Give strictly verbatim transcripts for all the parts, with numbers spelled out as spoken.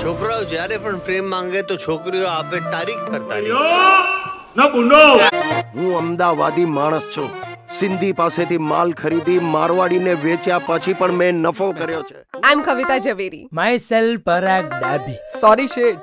છોકરાઓ જ્યારે પણ પ્રેમ માંગે તો છોકરીઓ આપે તારીખ પર તારીખ. હું અમદાવાદી માણસ છું. સિંધી પાસેથી માલ ખરીદી મારવાડીને વેચ્યા પછી પણ મેં નફો કર્યો છે. I am Kavita Zaveri. Myself Parag Dabhi. Sorry શેડ.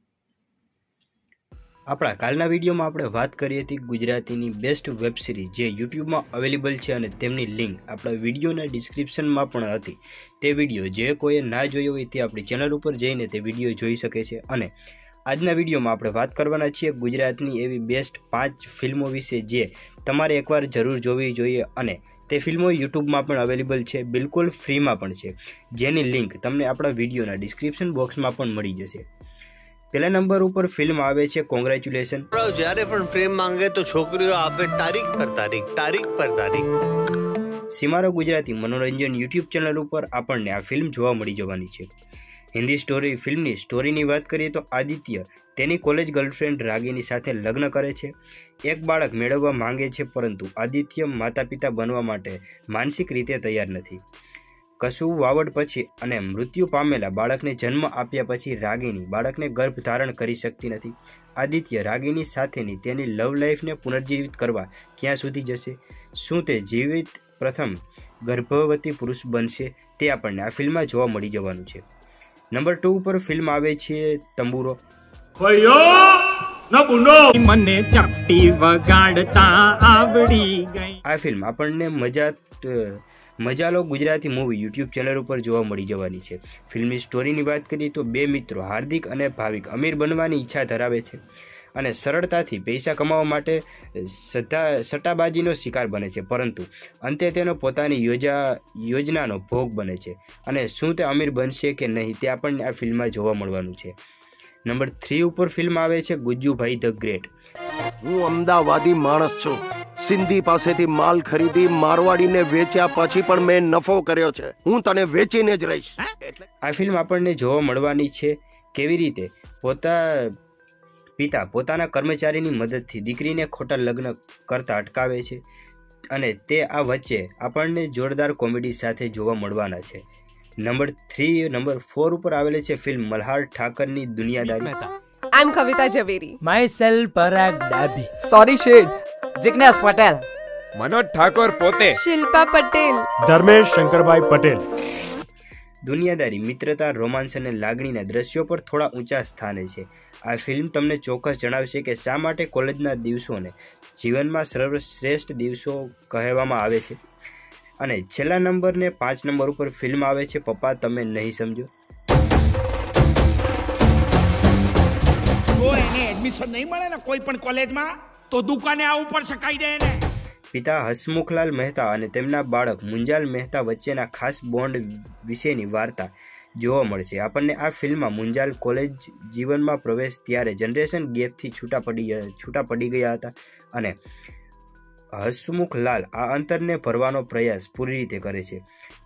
આપણા કાલના વિડીયોમાં આપણે વાત કરી હતી ગુજરાતીની બેસ્ટ વેબ સિરીઝ જે યુટ્યુબમાં અવેલેબલ છે અને તેમની લિંક આપણા વિડીયોના ડિસ્ક્રિપ્શનમાં પણ હતી. તે વિડીયો જે કોઈએ ના જોયો હોય તે આપણી ચેનલ ઉપર જઈને તે વિડીયો જોઈ શકે છે. અને આજના વિડીયોમાં આપણે વાત કરવાના છીએ ગુજરાતની એવી બેસ્ટ પાંચ ફિલ્મો વિશે જે તમારે એકવાર જરૂર જોવી જોઈએ અને તે ફિલ્મો યુટ્યુબમાં પણ અવેલેબલ છે, બિલકુલ ફ્રીમાં પણ છે, જેની લિંક તમને આપણા વિડીયોના ડિસ્ક્રિપ્શન બોક્સમાં પણ મળી જશે. પહેલા નંબર ઉપર ફિલ્મ આવે છે કોંગ્રેચ્યુલેશન. જ્યારે પણ પ્રેમ માંગે તો છોકરીઓ આપે તારીખ પર તારીખ તારીખ પર તારીખ. સીમારો ગુજરાતી મનોરંજન યુટ્યુબ ચેનલ ઉપર આપણને આ ફિલ્મ જોવા મળી જવાની છે. હિન્દી સ્ટોરી ફિલ્મની સ્ટોરીની વાત કરીએ તો આદિત્ય તેની કોલેજ ગર્લફ્રેન્ડ રાગીની સાથે લગ્ન કરે છે. એક બાળક મેળવવા માંગે છે પરંતુ આદિત્ય માતા પિતા બનવા માટે માનસિક રીતે તૈયાર નથી. કશું વાવડ પછી અને મૃત્યુ પામેલા બાળકને જન્મ આપ્યા પછી રાગીની બાળકને ગર્ભ ધારણ કરી શકતી નથી. આદિત્ય રાગીની સાથેની તેની લવ લાઈફને પુનર્જીવિત કરવા ક્યાં સુધી જશે? શું તે જીવિત પ્રથમ ગર્ભવતી પુરુષ બનશે? તે આપણને આ ફિલ્મમાં જોવા મળી જવાનું છે. નંબર ટુ ઉપર ફિલ્મ આવે છે તંબુરો. મને ચપટી વગાડતા આવડી ગઈ. આ ફિલ્મ આપણને મજા મજાલો ગુજરાતી મૂવી યુટ્યુબ ચેનલ ઉપર જોવા મળી જવાની છે. ફિલ્મની સ્ટોરીની વાત કરીએ તો બે મિત્રો હાર્દિક અને ભાવિક અમીર બનવાની ઈચ્છા ધરાવે છે અને સરળતાથી પૈસા કમાવા માટે સટ્ટા સટ્ટાબાજીનો શિકાર બને છે, પરંતુ અંતે તેનો પોતાની યોજા યોજનાનો ભોગ બને છે. અને શું તે અમીર બનશે કે નહીં તે આપણને આ ફિલ્મમાં જોવા મળવાનું છે. નંબર થ્રી ઉપર ફિલ્મ આવે છે ગુજ્જુભાઈ ધ ગ્રેટ. હું અમદાવાદી માણસ છું. સિંધી પાસેથી માલ ખરીદી મારવાડીને વેચ્યા પછી પણ મેં નફો કર્યો છે. હું તને વેચીને જ રહીશ. આ ફિલ્મ આપણને જોવા મળવાની છે કેવી રીતે પોતા પિતા પોતાના કર્મચારીની મદદથી દીકરીને ખોટા લગ્ન કરતા અટકાવે છે અને તે આ વચ્ચે આપણને જોરદાર કોમેડી સાથે જોવા મળવાના છે. નંબર થ્રી નંબર ફોર ઉપર આવેલી છે ફિલ્મ મલ્હાર ઠાકરની Duniyadari. I am Kavita Zaveri. Myself Parag Dabhi. Sorry શેડ. જિગ્નેશ પટેલ. મનોજ ઠાકોર પોતે. શિલ્પા પટેલ. ધર્મેશ શંકરભાઈ પટેલ. દુનિયાદારી મિત્રતા, રોમાંસ અને લાગણીના દ્રશ્યો પર થોડા ઊંચા સ્થાને છે. આ ફિલ્મ તમને ચોક્કસ જણાવશે કે શા માટે કોલેજના દિવસોને જીવનમાં સર્વશ્રેષ્ઠ દિવસો કહેવામાં આવે છે. અને છેલ્લા નંબર ને પાંચ નંબર ઉપર ફિલ્મ આવે છે પપ્પા તમે નહીં સમજો. જો એને એડમિશન નહીં મળે ને કોઈ પણ કોલેજમાં તો દુકાને આવવું પર શકાય દે ને. પિતા હસમુખલાલ મહેતા અને તેમના બાળક મુંજાલ મહેતા વચ્ચેના ખાસ બોન્ડ વિશેની વાર્તા જોવા મળશે. આપણને આ ફિલ્મમાં મુંજાલ કોલેજ જીવનમાં પ્રવેશ ત્યારે જનરેશન ગેપથી છૂટા પડી છૂટા પડી ગયા હતા અને હસમુખલાલ આ અંતરને ભરવાનો પ્રયાસ પૂરી રીતે કરે છે.